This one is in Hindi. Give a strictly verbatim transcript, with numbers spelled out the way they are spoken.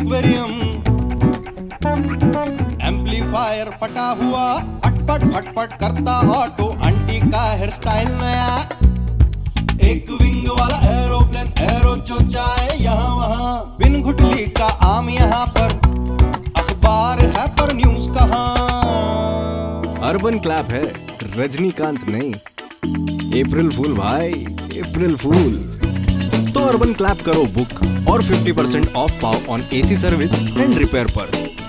एक्वेरियम। एम्पलीफायर फटा हुआ फटफट फटफट करता ऑटो, आंटी का हेयर स्टाइल नया। एक विंग वाला एरोप्लेन एरो जो जाए यहाँ वहाँ, बिन घुटली का आम यहाँ पर, अखबार है पर न्यूज कहाँ। अर्बन क्लैप है, रजनीकांत नहीं। अप्रैल फूल भाई, अप्रैल फूल। तो अर्बन क्लैप करो बुक और फिफ्टी परसेंट ऑफ पाओ on AC service and repair पर।